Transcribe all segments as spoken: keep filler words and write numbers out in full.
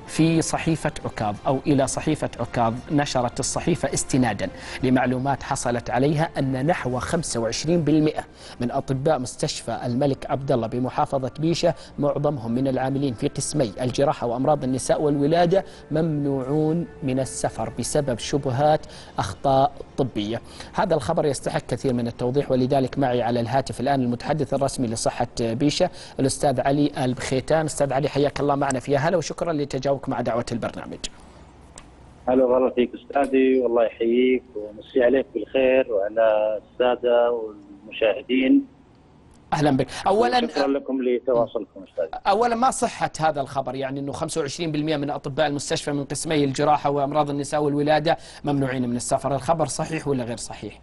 في صحيفة عكاظ أو إلى صحيفة عكاظ. نشرت الصحيفة استنادا لمعلومات حصلت عليها أن نحو خمسة وعشرين بالمئة من أطباء مستشفى الملك عبدالله بمحافظة بيشة، معظمهم من العاملين في قسمي الجراحة وأمراض النساء والولادة، ممنوعون من السفر بسبب شبهات أخطاء طبية. هذا الخبر يستحق كثير من التوضيح، ولذلك معي على الهاتف الآن المتحدث الرسمي لصحة بيشة الأستاذ علي البخيتان. أستاذ علي، حياك الله معنا في هلا، وشكرا لتجاوبك مع دعوة البرنامج. هلا والله فيك أستاذي، والله يحييك ومسي عليك بالخير وعلى السادة والمشاهدين. أهلا بك. أولا شكرا لكم لتواصلكم أستاذي. أولا ما صحة هذا الخبر، يعني أنه خمسة وعشرين بالمئة من أطباء المستشفى من قسمي الجراحة وأمراض النساء والولادة ممنوعين من السفر، الخبر صحيح ولا غير صحيح؟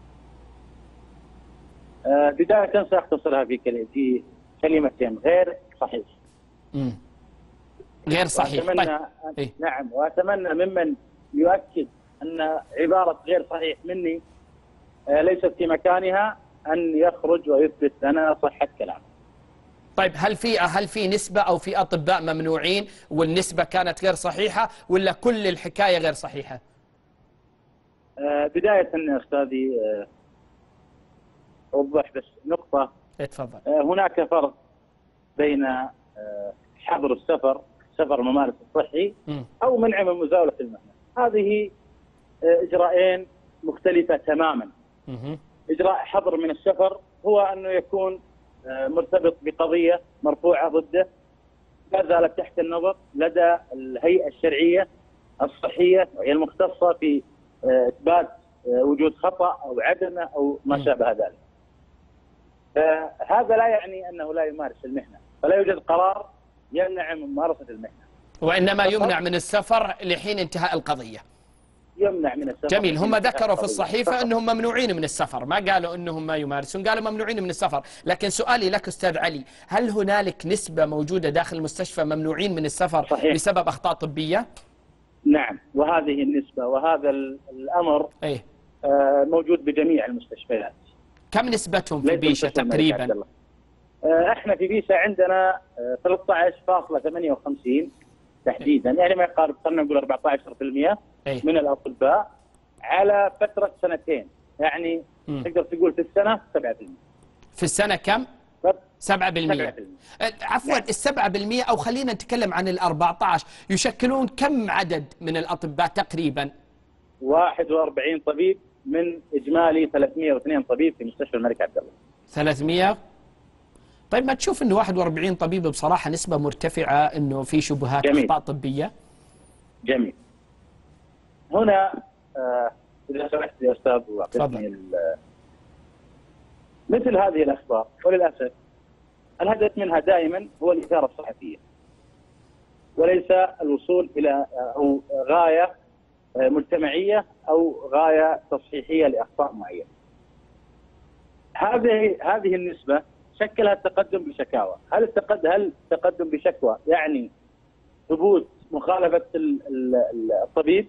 آه بداية سأختصرها في في كلمتين: غير صحيح. امم غير صحيح. وأتمنى طيب. إيه؟ نعم، وأتمنى ممن يؤكد أن عبارة غير صحيح مني آه ليست في مكانها أن يخرج ويثبت لنا صحة كلامه. طيب، هل في هل في نسبة أو في أطباء ممنوعين والنسبة كانت غير صحيحة، ولا كل الحكاية غير صحيحة؟ آه بداية يا أستاذي آه أوضح بس نقطة. اتفضل. آه هناك فرق بين آه حظر السفر، سفر الممارس الصحي، م. أو منع من مزاولة المهنة. هذه آه إجراءين مختلفة تماما. م. إجراء حظر من السفر هو أنه يكون آه مرتبط بقضية مرفوعة ضده لا زالت تحت النظر لدى الهيئة الشرعية الصحية وهي المختصة في آه إثبات آه وجود خطأ أو عدمه أو ما شابه ذلك. هذا لا يعني أنه لا يمارس المهنة، فلا يوجد قرار يمنع من ممارسة المهنة، وإنما يمنع من السفر لحين انتهاء القضية. يمنع من السفر. جميل. هم ذكروا في الصحيفة أنهم ممنوعين من السفر، ما قالوا أنهم ما يمارسون، قالوا ممنوعين من السفر. لكن سؤالي لك أستاذ علي، هل هنالك نسبة موجودة داخل المستشفى ممنوعين من السفر صحيح. بسبب أخطاء طبية؟ نعم، وهذه النسبة وهذا الأمر إيه؟ آه موجود بجميع المستشفيات. كم نسبتهم في بيشة تقريبا؟ احنا في بيشة عندنا ثلاثة عشر فاصلة ثمانية وخمسين تحديدا، يعني ما يقارب خلينا نقول أربعة عشر بالمئة أيه؟ من الأطباء على فترة سنتين، يعني م. تقدر تقول في السنة سبعة بالمئة. في السنة كم؟ سبعة بالمئة. عفوا، نعم. السبعة بالمئة، أو خلينا نتكلم عن الأربعة عشر، يشكلون كم عدد من الأطباء تقريبا؟ واحد وأربعين طبيب من إجمالي ثلاثمئة واثنين طبيب في مستشفى الملك عبدالله. ثلاثمئة؟ طيب، ما تشوف أنه واحد وأربعين طبيب بصراحة نسبة مرتفعة أنه في شبهات أخطاء طبية؟ جميل. هنا آه إذا سمحت يا أستاذ وأعطيني مثل هذه الأخبار، وللأسف الهدف منها دائما هو الإثارة الصحفية، وليس الوصول إلى أو غاية مجتمعية أو غاية تصحيحية لأخطاء معينة. هذه هذه النسبة شكلها التقدم بشكاوى. هل التقدم هل التقدم بشكوى يعني ثبوت مخالفة الطبيب؟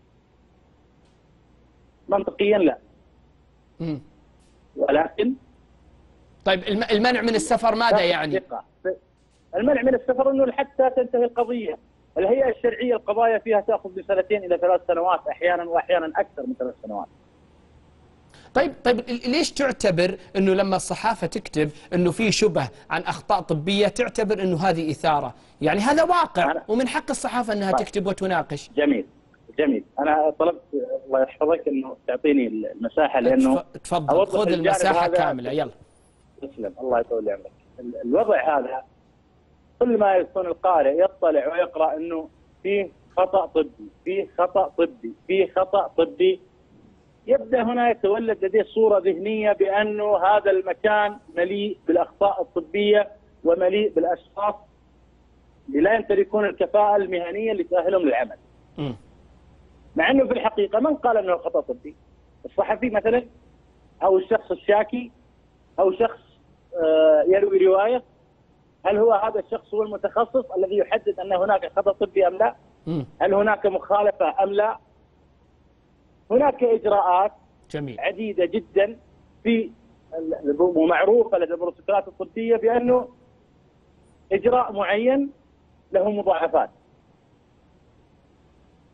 منطقيا لا. م. ولكن طيب، المنع من السفر ماذا يعني؟ المنع من السفر انه حتى تنتهي القضية. الهيئة الشرعية القضايا فيها تأخذ من سنتين إلى ثلاث سنوات أحيانا، وأحيانا أكثر من ثلاث سنوات. طيب طيب ليش تعتبر أنه لما الصحافة تكتب أنه في شبه عن أخطاء طبية تعتبر أنه هذه إثارة؟ يعني هذا واقع ومن حق الصحافة أنها طيب. تكتب وتناقش. جميل جميل. أنا طلبت الله يحفظك أنه تعطيني المساحة، لأنه تفضل خذ المساحة كاملة. يلا. تسلم، الله يطول عمرك. الوضع هذا كل ما يكون القارئ يطلع ويقرأ أنه فيه خطأ طبي، فيه خطأ طبي، فيه خطأ طبي، يبدأ هنا يتولد لديه صورة ذهنية بأنه هذا المكان مليء بالأخطاء الطبية ومليء بالأشخاص اللي لا يمتلكون الكفاءة المهنية اللي تأهلهم للعمل. م. مع أنه في الحقيقة من قال أنه خطأ طبي؟ الصحفي مثلا، أو الشخص الشاكي، أو شخص يروي رواية. هل هو هذا الشخص هو المتخصص الذي يحدد أن هناك خطأ طبي أم لا؟ م. هل هناك مخالفة أم لا؟ هناك إجراءات جميل. عديدة جدا في ومعروفة لدى البروتوكولات الطبية بأنه إجراء معين له مضاعفات.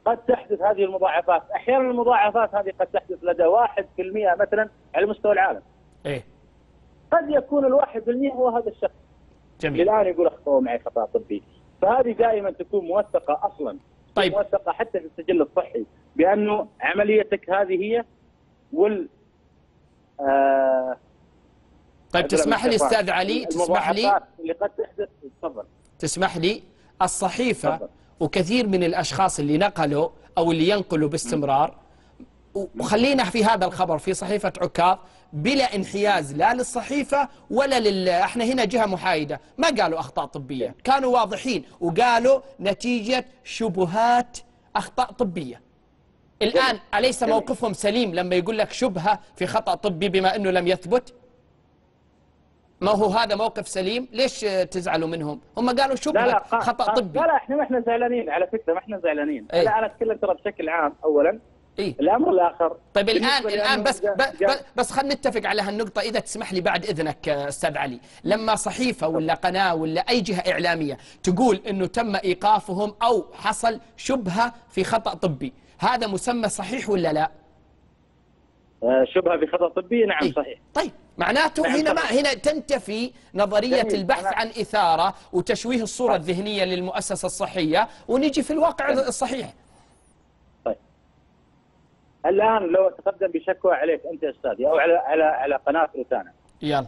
قد تحدث هذه المضاعفات. احيانا المضاعفات هذه قد تحدث لدى واحد بالمئة مثلا على مستوى العالم. ايه قد يكون الواحد بالمئة هو هذا الشخص. جميل. الان يقول اخطأوا معي خطأ طبي، فهذه دائما تكون موثقه اصلا. طيب. موثقه حتى في السجل الصحي بانه عمليتك هذه هي وال آه طيب تسمح لي استاذ علي، تسمح لي اللي قد تحدث. تفضل. تسمح لي الصحيفه تفضل. وكثير من الاشخاص اللي نقلوا او اللي ينقلوا باستمرار، وخلينا في هذا الخبر في صحيفه عكاظ بلا انحياز لا للصحيفه ولا لل احنا هنا جهه محايده، ما قالوا اخطاء طبيه، كانوا واضحين وقالوا نتيجه شبهات اخطاء طبيه. الان اليس موقفهم سليم لما يقول لك شبهه في خطا طبي بما انه لم يثبت؟ ما هو هذا موقف سليم؟ ليش تزعلوا منهم؟ هم قالوا شبهه لا لا خطا طبي. لا لا احنا ما احنا زعلانين على فكره، ما احنا زعلانين. أي. لا انا اتكلم ترى بشكل عام اولا. إيه؟ الامر الاخر طيب الان الان بس بس, بس خلينا نتفق على هالنقطه اذا تسمح لي بعد اذنك استاذ علي. لما صحيفه ولا قناه ولا اي جهه اعلاميه تقول انه تم ايقافهم او حصل شبهه في خطا طبي، هذا مسمى صحيح ولا لا؟ آه شبهه في خطا طبي، نعم إيه؟ صحيح. طيب معناته نعم هنا ما صحيح. هنا تنتفي نظريه جميل. البحث أنا... عن اثاره وتشويه الصوره طيب. الذهنيه للمؤسسه الصحيه، ونيجي في الواقع جميل. الصحيح. طيب الان لو تقدم بشكوى عليك انت يا استاذي او على على على قناه روتانا. يلا.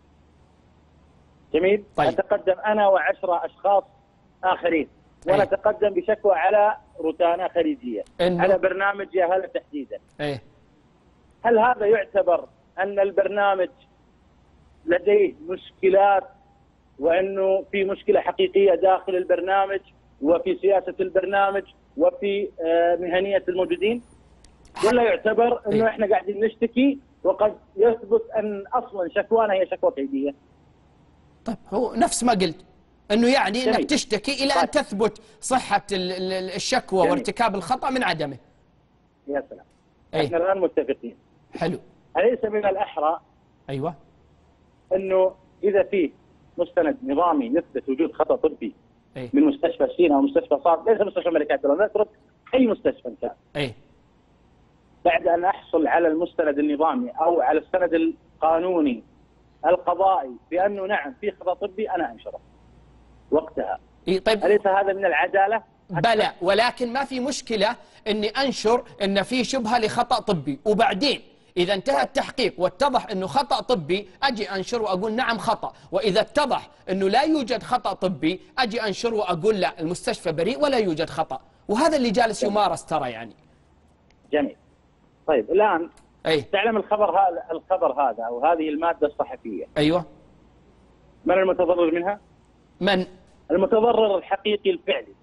جميل. طيب. اتقدم انا وعشرة اشخاص اخرين أي. ونتقدم بشكوى على روتانا خليجيه إنه... على برنامج يا هلا تحديدا. ايه. هل هذا يعتبر ان البرنامج لديه مشكلات وانه في مشكله حقيقيه داخل البرنامج وفي سياسه البرنامج وفي مهنيه الموجودين؟ ولا يعتبر انه احنا قاعدين نشتكي وقد يثبت ان اصلا شكوانا هي شكوى كيديه؟ طيب هو نفس ما قلت انه يعني جميل. انك تشتكي الى ان تثبت صحه الشكوى جميل. وارتكاب الخطا من عدمه. يا سلام. أي. احنا الان متفقين. حلو. أليس من الأحرى ايوه انه اذا في مستند نظامي يثبت وجود خطا طبي أي. من مستشفى سينا او مستشفى صاد، ليس مستشفى الملك عبد الله، نترك اي مستشفى كان، اي بعد ان احصل على المستند النظامي او على السند القانوني القضائي بانه نعم في خطا طبي، انا انشره وقتها. إيه طيب اليس هذا من العداله؟ بلى، ولكن ما في مشكله اني انشر ان في شبهه لخطا طبي، وبعدين إذا انتهى التحقيق واتضح أنه خطأ طبي أجي أنشر وأقول نعم خطأ، وإذا اتضح أنه لا يوجد خطأ طبي أجي أنشر وأقول لا المستشفى بريء ولا يوجد خطأ، وهذا اللي جالس يمارس ترى يعني. جميل. طيب الآن أي. تعلم الخبر هذا الخبر هذا أو هذه المادة الصحفية أيوة. من المتضرر منها؟ من؟ المتضرر الحقيقي الفعلي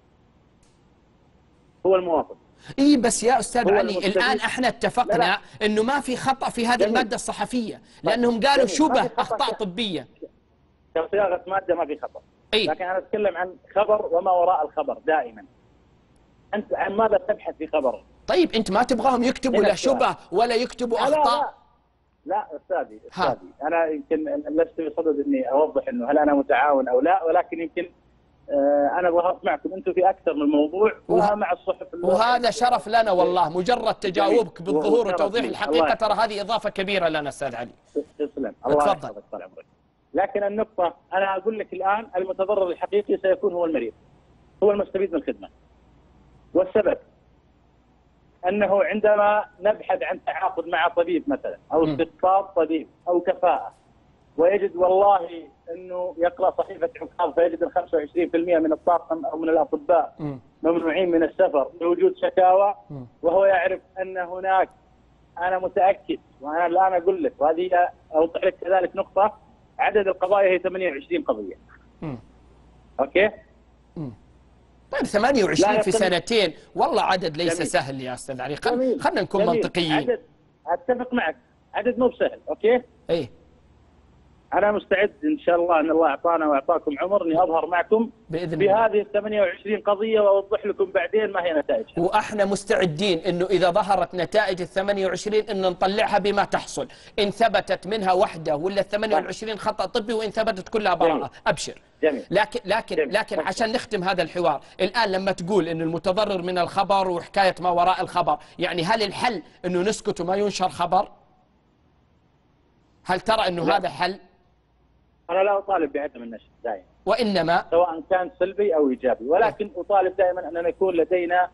هو المواطن. اي بس يا استاذ علي الان احنا اتفقنا لا لا. انه ما في خطا في هذه جميل. الماده الصحفيه لانهم قالوا جميل. شبه اخطاء طبيه. كصياغه ماده ما في خطا. أي. لكن انا اتكلم عن خبر وما وراء الخبر دائما. انت عن ماذا تبحث في خبر؟ طيب انت ما تبغاهم يكتبوا لا شبه ولا يكتبوا لا اخطاء؟ لا لا استاذي استاذي انا يمكن لست بصدد اني اوضح انه هل انا متعاون او لا، ولكن يمكن أنا ظهرت معكم أنتم في أكثر من موضوع ومع الصحف. وهذا شرف لنا والله، مجرد تجاوبك بالظهور وتوضيح الحقيقة ترى هذه إضافة كبيرة لنا أستاذ علي. تسلم الله يحفظك طال عمرك. لكن النقطة أنا أقول لك الآن المتضرر الحقيقي سيكون هو المريض، هو المستفيد من الخدمة. والسبب أنه عندما نبحث عن تعاقد مع طبيب مثلا أو استقطاب طبيب أو كفاءة ويجد والله انه يقرا صحيفه عكاظ فيجد ال خمسة وعشرين بالمئة من الطاقم او من الاطباء م. ممنوعين من السفر لوجود شكاوى، م. وهو يعرف ان هناك، انا متاكد وانا الان اقول لك وهذه اوضح لك كذلك نقطه، عدد القضايا هي ثمانية وعشرين قضيه. م. اوكي؟ م. طيب ثمانية وعشرين في سنتين والله عدد ليس جميل. سهل يا استاذ علي، خلينا نكون جميل. منطقيين. عدد اتفق معك، عدد مو بسهل، اوكي؟ ايه انا مستعد ان شاء الله ان الله اعطانا واعطاكم عمر اني اظهر معكم باذن في الله هذه ال ثمانية وعشرين قضيه واوضح لكم بعدين ما هي نتائجها. واحنا مستعدين انه اذا ظهرت نتائج ال ثمانية وعشرين ان نطلعها بما تحصل، ان ثبتت منها وحده ولا ال ثمانية وعشرين خطا طبي، وان ثبتت كلها براءه ابشر. جميل. لكن لكن جميل. لكن عشان نختم هذا الحوار، الان لما تقول ان المتضرر من الخبر وحكايه ما وراء الخبر، يعني هل الحل انه نسكت وما ينشر خبر؟ هل ترى انه لا. هذا حل؟ انا لا اطالب بعدم النشر دائما، وانما سواء كان سلبي او ايجابي، ولكن اطالب دائما ان يكون لدينا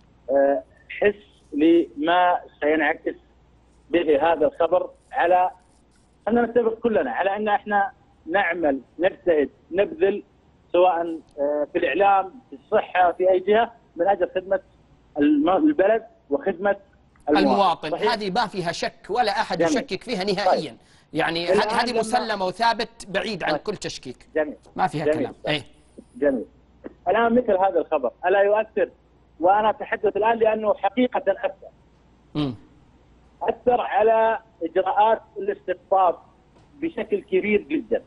حس لما سينعكس به هذا الخبر على أننا نتفق كلنا على أن احنا نعمل نجتهد نبذل سواء في الإعلام في الصحة في أي جهة من أجل خدمة البلد وخدمة المواطن. المواطن. هذه ما فيها شك ولا أحد جميل. يشكك فيها نهائيا. طيب. يعني هذه مسلمة وثابت بعيد عن طيب. كل تشكيك. جميل. ما فيها جميل. كلام. ايه جميل. الآن مثل هذا الخبر ألا يؤثر؟ وأنا أتحدث الآن لأنه حقيقة أثر. م. أثر على إجراءات الاستقطاب بشكل كبير جدا.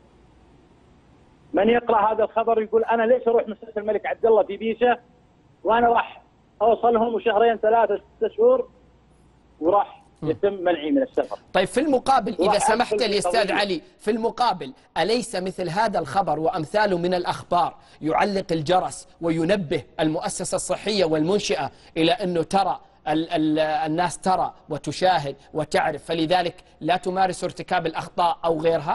من يقرأ هذا الخبر يقول أنا ليش أروح مستشفى الملك عبد الله في بيشة وأنا راح أوصلهم وشهرين ثلاثة ستة شهور وراح يتم منعي من السفر. طيب في المقابل إذا سمحت لي أستاذ علي، في المقابل أليس مثل هذا الخبر وأمثاله من الأخبار يعلق الجرس وينبه المؤسسة الصحية والمنشئة إلى أنه ترى ال ال الناس ترى وتشاهد وتعرف، فلذلك لا تمارس ارتكاب الأخطاء أو غيرها؟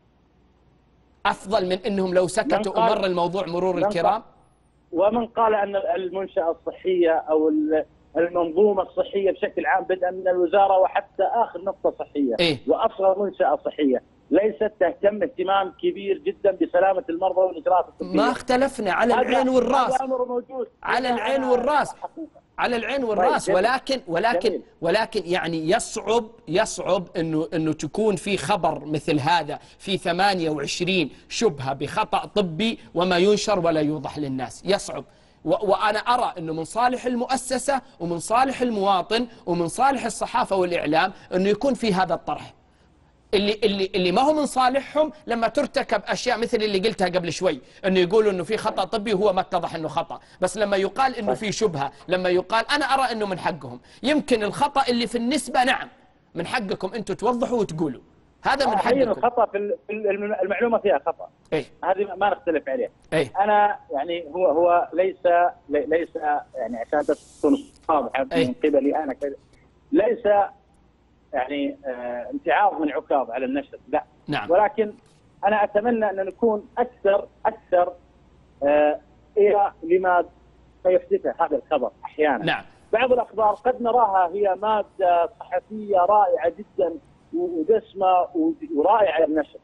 أفضل من أنهم لو سكتوا ومر الموضوع مرور الكرام؟ ومن قال أن المنشأة الصحية أو المنظومة الصحية بشكل عام بدءا من الوزارة وحتى آخر نقطة صحية إيه؟ وأصغر منشأة صحية ليست تهتم اهتمام كبير جدا بسلامة المرضى والإجراءات الطبية. ما اختلفنا على العين والراس، هذا أمر موجود على العين والراس، على العين والراس. ولكن ولكن ولكن يعني يصعب يصعب انه انه تكون في خبر مثل هذا في ثمانية وعشرين شبهة بخطأ طبي وما ينشر ولا يوضح للناس، يصعب. وأنا أرى أنه من صالح المؤسسة ومن صالح المواطن ومن صالح الصحافة والإعلام أنه يكون في هذا الطرح. اللي اللي اللي ما هو من صالحهم لما ترتكب اشياء مثل اللي قلتها قبل شوي، انه يقولوا انه في خطا طبي وهو ما اتضح انه خطا، بس لما يقال انه في شبهه، لما يقال انا ارى انه من حقهم، يمكن الخطا اللي في النسبه نعم من حقكم انتم توضحوا وتقولوا، هذا من حقكم. الخطا في المعلومه فيها خطا، ايه هذه ما نختلف عليها. ايه انا يعني هو هو ليس ليس يعني عشان تكون واضحه ايه؟ من قبلي انا كذا ليس يعني آه امتعاض من عكاظ على النشر، لا. نعم. ولكن أنا أتمنى أن نكون أكثر أكثر آه إلى لما سيحدثه هذا الخبر أحيانا. نعم. بعض الأخبار قد نراها هي مادة صحفية رائعة جدا ودسمة ورائعة للنشر،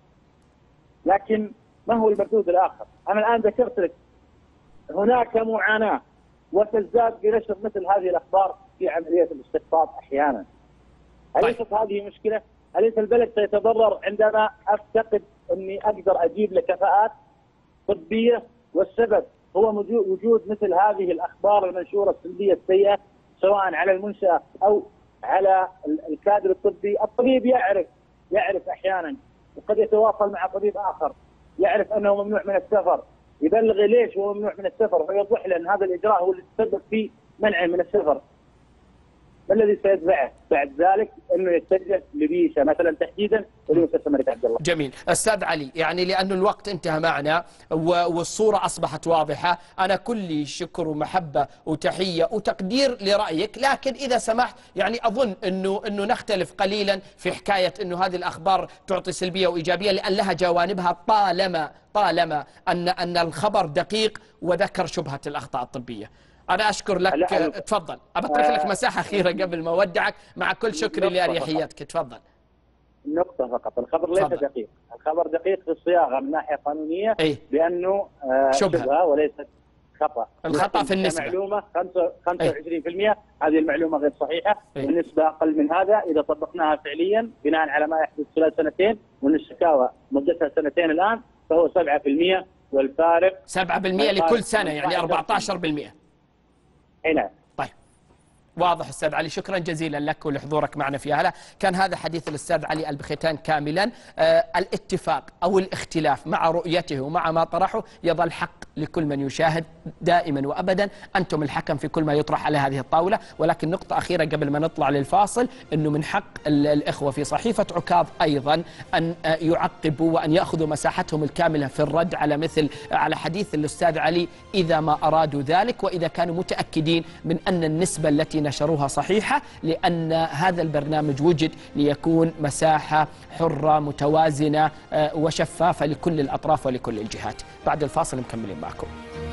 لكن ما هو المردود الآخر؟ أنا الآن ذكرت لك هناك معاناة وتزداد بنشر مثل هذه الأخبار في عملية الاستقطاب أحيانا. أليست هذه مشكلة؟ أليس البلد سيتضرر عندما أفتقد أني أقدر أجيب لكفاءات طبية؟ والسبب هو وجود مثل هذه الأخبار المنشورة السلبية السيئة سواء على المنشأة أو على الكادر الطبي. الطبيب يعرف يعرف أحيانا وقد يتواصل مع طبيب آخر يعرف أنه ممنوع من السفر، يبلغ ليش هو ممنوع من السفر ويوضح له أن هذا الإجراء هو اللي تسبب في منعه من السفر. ما الذي سيدفعه بعد ذلك انه يتجه لبيشة مثلا تحديدا ولمستشفى الملك عبد الله؟ جميل. استاذ علي، يعني لانه الوقت انتهى معنا والصوره اصبحت واضحه، انا كلي شكر ومحبه وتحيه وتقدير لرايك، لكن اذا سمحت يعني اظن انه انه نختلف قليلا في حكايه انه هذه الاخبار تعطي سلبيه وايجابيه، لان لها جوانبها طالما طالما ان ان الخبر دقيق وذكر شبهه الاخطاء الطبيه. أنا أشكر لك. تفضل، أبترك لك مساحة أخيرة قبل ما أودعك مع كل شكري لأريحيتك. تفضل. نقطة فقط، الخبر ليس فضل. دقيق، الخبر دقيق في الصياغة من ناحية قانونية. أيه؟ بأنه آه شبهة. شبهة وليست خطأ. الخطأ في النسبة معلومة خمسة وعشرين بالمئة. أيه؟ هذه المعلومة غير صحيحة. أيه؟ النسبة أقل من هذا إذا طبقناها فعليا بناء على ما يحدث خلال سنتين، وأن الشكاوى مدتها سنتين الآن، فهو سبعة بالمئة والفارق سبعة بالمئة لكل سنة يعني أربعة عشر بالمئة. اي نعم. طيب واضح أستاذ علي، شكرا جزيلا لك ولحضورك معنا في هذا. كان هذا حديث الأستاذ علي البختان كاملا. آه الاتفاق أو الاختلاف مع رؤيته ومع ما طرحه يظل حق لكل من يشاهد دائما وأبدا. أنتم الحكم في كل ما يطرح على هذه الطاولة. ولكن نقطة أخيرة قبل ما نطلع للفاصل، أنه من حق الإخوة في صحيفة عكاظ أيضا أن يعقبوا وأن يأخذوا مساحتهم الكاملة في الرد على مثل على حديث الأستاذ علي إذا ما أرادوا ذلك، وإذا كانوا متأكدين من أن النسبة التي نشروها صحيحة، لأن هذا البرنامج وجد ليكون مساحة حرة متوازنة وشفافة لكل الأطراف ولكل الجهات. بعد الفاصل مكملين معكم.